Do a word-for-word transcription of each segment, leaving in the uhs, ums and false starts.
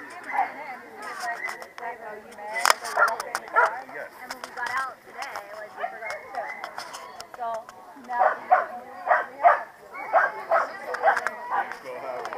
Yes. And when we got out today, like we forgot to. So now we have Still have, uh,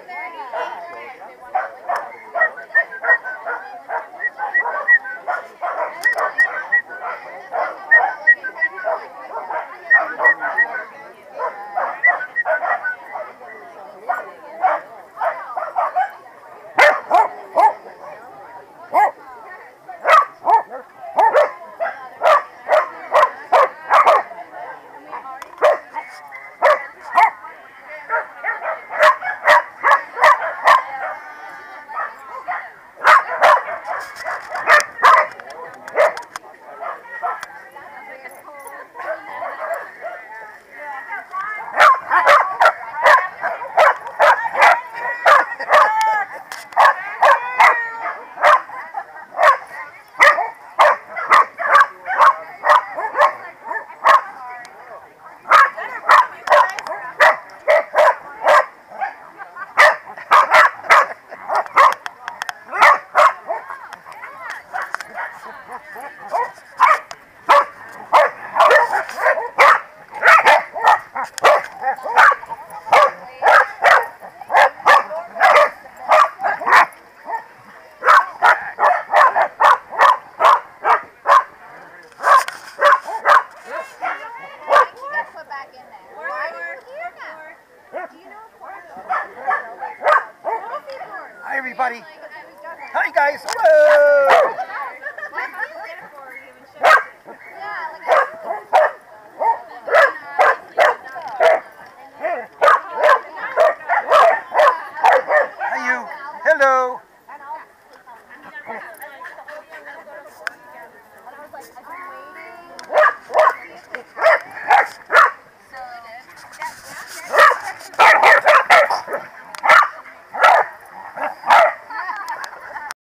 Hi everybody. Hi guys. Hello. Hi you. Hello.